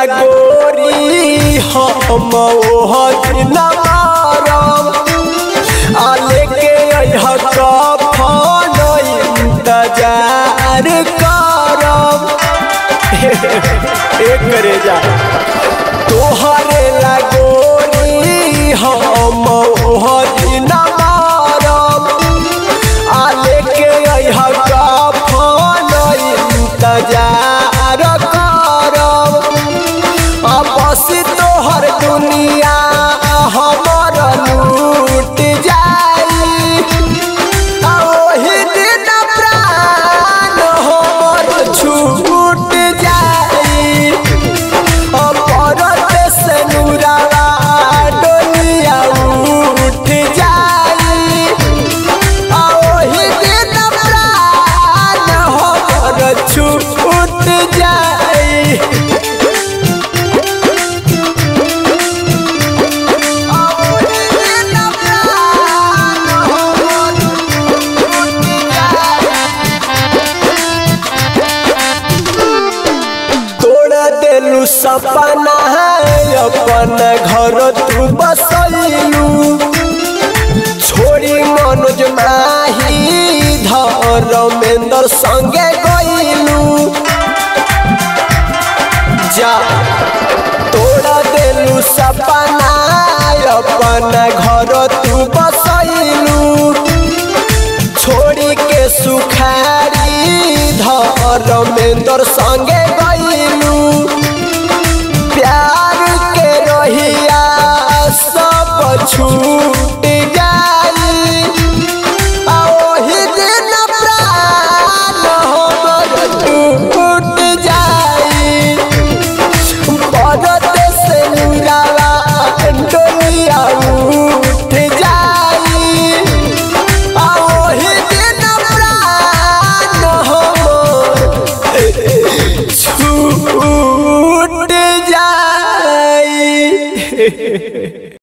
गोरी हम दिन मारम आले के कफन इंतजार करम एक करे जा तोहरे गोरी हम दिन मारम आले के कफन इंतजार करम बस तोहर दुनिया हमर लूट जाई ओही दिन प्राण हमर छूट जाई परत से नूरावा डोलिया उठ जाई ओही दिन प्राण हमर छूट जाई। सपना है अपन घर तू बसैलू छोड़ी मनोज माही धर्मेंद्र संगे गईलू जा तोड़ा देलू सपना अपन घर तू बसैलू छोड़ी के सुखारी धर्मेंद्र संगे गईलू प्यार के रहिया सब छूट जाई ओही दिन प्राण हमर टूट जाई परत से नूरावा डोलिया उठ जाई ओही दिन प्राण हमर छूट जाई।